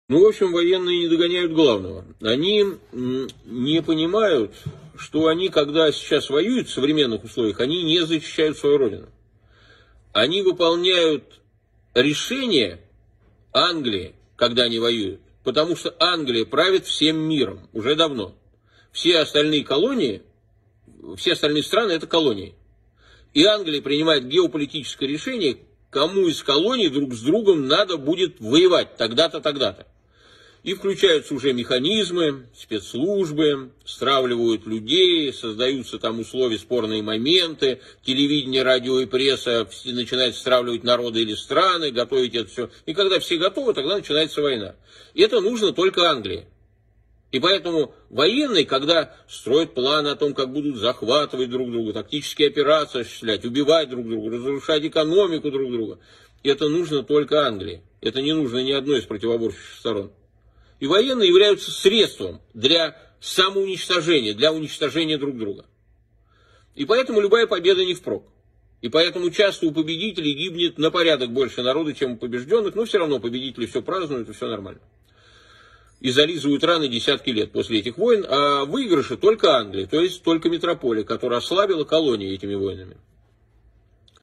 Ну, в общем, военные не догоняют главного. Они не понимают, что они, когда сейчас воюют в современных условиях, они не защищают свою родину. Они выполняют решения Англии, когда они воюют, потому что Англия правит всем миром уже давно. Все остальные колонии, все остальные страны – это колонии. И Англия принимает геополитическое решение, кому из колоний друг с другом надо будет воевать тогда-то, тогда-то. И включаются уже механизмы, спецслужбы, стравливают людей, создаются там условия, спорные моменты, телевидение, радио и пресса начинают стравливать народы или страны, готовить это все. И когда все готовы, тогда начинается война. И это нужно только Англии. И поэтому военные, когда строят планы о том, как будут захватывать друг друга, тактические операции осуществлять, убивать друг друга, разрушать экономику друг друга, это нужно только Англии. Это не нужно ни одной из противоборствующих сторон. И военные являются средством для самоуничтожения, для уничтожения друг друга. И поэтому любая победа не впрок. И поэтому часто у победителей гибнет на порядок больше народа, чем у побежденных, но все равно победители все празднуют, и все нормально. И зализывают раны десятки лет после этих войн, а выигрыши только Англия, то есть только метрополия, которая ослабила колонии этими войнами.